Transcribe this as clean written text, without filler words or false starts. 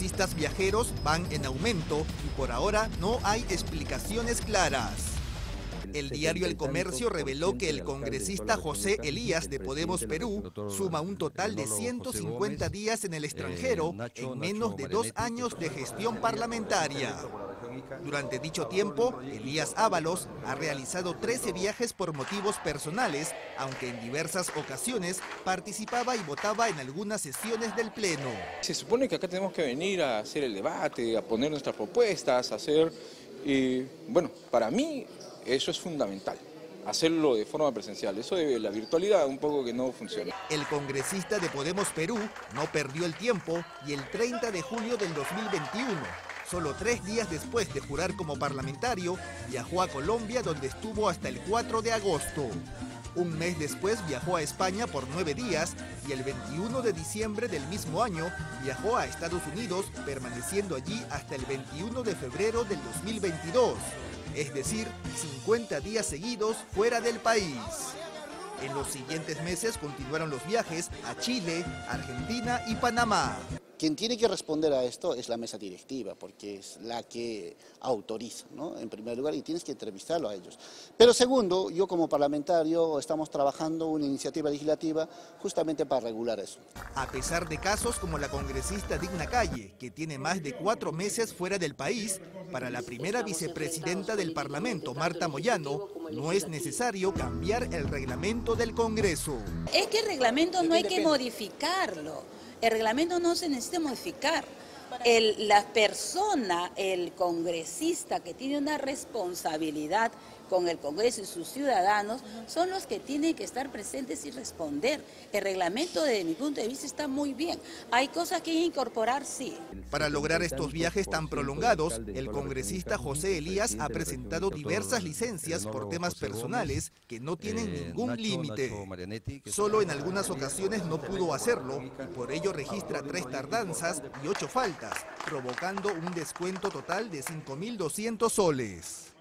congresistas viajeros van en aumento y por ahora no hay explicaciones claras. El diario El Comercio reveló que el congresista José Elías de Podemos Perú suma un total de 150 días en el extranjero en menos de 2 años de gestión parlamentaria. Durante dicho tiempo, Elías Ábalos ha realizado 13 viajes por motivos personales, aunque en diversas ocasiones participaba y votaba en algunas sesiones del Pleno. Se supone que acá tenemos que venir a hacer el debate, a poner nuestras propuestas, a hacer... bueno, para mí eso es fundamental, hacerlo de forma presencial. Eso de la virtualidad un poco que no funciona. El congresista de Podemos Perú no perdió el tiempo y el 30 de julio del 2021, solo 3 días después de jurar como parlamentario, viajó a Colombia, donde estuvo hasta el 4 de agosto. Un mes después viajó a España por 9 días y el 21 de diciembre del mismo año viajó a Estados Unidos, permaneciendo allí hasta el 21 de febrero del 2022. Es decir, 50 días seguidos fuera del país. En los siguientes meses continuaron los viajes a Chile, Argentina y Panamá. Quien tiene que responder a esto es la mesa directiva, porque es la que autoriza, ¿no? En primer lugar, y tienes que entrevistarlo a ellos. Pero segundo, yo como parlamentario estamos trabajando una iniciativa legislativa justamente para regular eso. A pesar de casos como la congresista Digna Calle, que tiene más de 4 meses fuera del país, para la primera vicepresidenta del Parlamento, Marta Moyano, no es necesario cambiar el reglamento del Congreso. Es que el reglamento no hay que modificarlo. El reglamento no se necesita modificar. La persona, el congresista que tiene una responsabilidad con el Congreso y sus ciudadanos, son los que tienen que estar presentes y responder. El reglamento, desde mi punto de vista, está muy bien. Hay cosas que hay que incorporar, sí. Para lograr estos viajes tan prolongados, el congresista José Elías ha presentado diversas licencias por temas personales que no tienen ningún límite. Solo en algunas ocasiones no pudo hacerlo y por ello registra 3 tardanzas y 8 faltas, provocando un descuento total de 5.200 soles.